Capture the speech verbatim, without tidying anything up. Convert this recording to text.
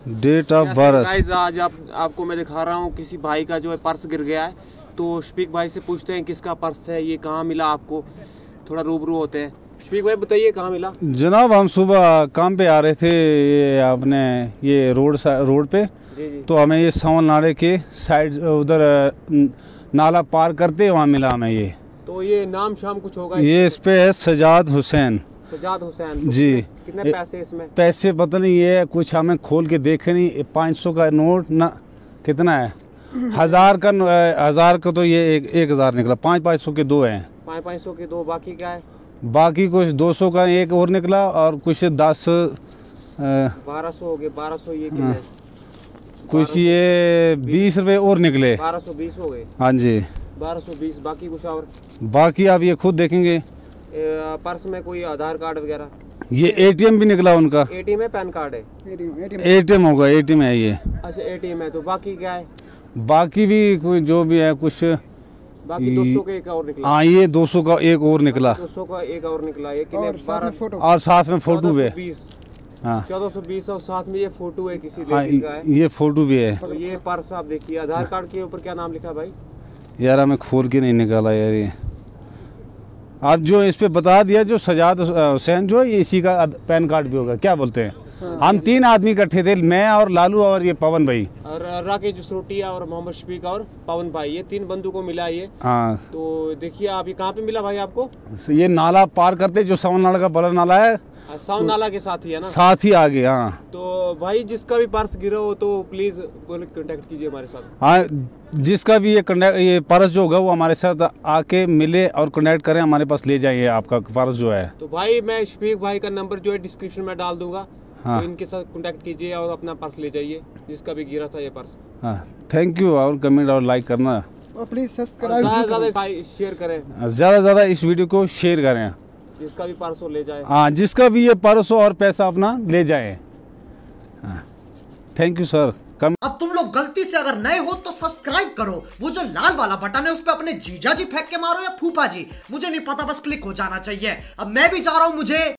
Date of birth. Guys आज आप आपको मैं दिखा रहा हूँ किसी भाई का जो है पर्स गिर गया है, तो शफीक भाई से पूछते हैं किसका पर्स है, ये कहाँ मिला आपको, थोड़ा रूबरू होते हैं। शफीक भाई बताइए कहाँ मिला? जनाब हम सुबह काम पे आ रहे थे, ये आपने ये रोड रोड पे जी जी। तो हमें ये सावन नाले के साइड उधर नाला पार करते वहाँ मिला हमें ये। तो ये नाम शाम कुछ होगा? ये इस पे है सजाद हुसैन। सजाद हुसैन जी। कितने पैसे इसमें? पैसे पता नहीं, ये कुछ हमें खोल के देखे नहीं। पाँच सौ का नोट ना कितना है, हजार का हजार का तो ये एक एक हजार निकला। पाँच पाँच सौ के दो हैं। पाँच पाँच सौ के दो, बाकी क्या है? बाकी कुछ दो सौ का एक और निकला और कुछ दस बारह सौ हो गए। बारह सौ ये कितने? कुछ ये बीस रुपए और निकले। बारह सौ बीस हो गए। हाँ जी बारह सौ बीस। बाकी कुछ और? बाकी आप ये खुद देखेंगे। पर्स में कोई आधार कार्ड वगैरह? ये एटीएम भी निकला उनका। एटीएम है, पैन कार्ड है? एटीएम होगा, एटीएम है ये। अच्छा एटीएम है। तो बाकी क्या है? बाकी भी कोई जो भी है कुछ। बाकी दो सौ का एक और निकला। हाँ ये दो सौ का एक और निकला। दो सौ का एक और निकला। ये कितने? और साथ में फोटो, और साथ में फोटो भी है। हाँ चौदह सौ बीस और साथ में ये फोटो है किसी हाँ, लेडी का है। ये फोटो भी है। तो ये पर्स आप देखिए, आधार कार्ड के ऊपर क्या नाम लिखा भाई? यार हमें खोल के नहीं निकाला यार ये। आप जो इस पे बता दिया, जो सजाद हुसैन जो है, ये इसी का पैन कार्ड भी होगा। क्या बोलते हैं? हाँ, हम तीन आदमी इकट्ठे थे, मैं और लालू और ये पवन भाई और राकेश जसरोटिया और मोहम्मद शफीक और पवन भाई, ये तीन बंदों को मिला ये। हाँ तो देखिए आप, ये कहाँ पे मिला भाई आपको? ये नाला पार करते, जो सावन नाला का बड़ा नाला है, सावन नाला के साथ ही है ना? साथ ही आगे। हाँ तो भाई जिसका भी पर्स गिरा हो तो प्लीज कांटेक्ट कीजिए हमारे साथ। हाँ, जिसका भी ये ये पर्स जो होगा वो हमारे साथ आके मिले और कनेक्ट करें, हमारे पास ले जाइए आपका पर्स जो है। तो भाई मैं शफीक भाई का नंबर जो है डिस्क्रिप्शन में डाल दूंगा। हाँ। तो इनके साथ कांटेक्ट कीजिए और अपना पर्स ले जाइए, जिसका भी गिरा था ये पर्स। हाँ थैंक यू। और कमेंट और लाइक करना और प्लीज सब्सक्राइब ज़्यादा ज़्यादा शेयर करें, ज़्यादा ज़्यादा इस वीडियो को शेयर करें, जिसका भी पर्स हो ले जाए। हाँ जिसका भी ये पर्स हो और पैसा अपना ले जाए। हाँ थैंक यू सर। कम... अब तुम लोग गलती से अगर नए हो तो सब्सक्राइब करो, वो जो लाल वाला बटन है उस पर अपने जीजा जी फेंक के मारो या फूफा जी, मुझे नहीं पता, बस क्लिक हो जाना चाहिए। अब मैं भी जा रहा हूं, मुझे